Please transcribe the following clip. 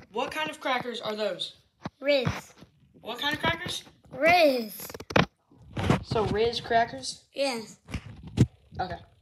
What kind of crackers are those? Riz. What kind of crackers? Riz. So Riz crackers? Yes. Okay.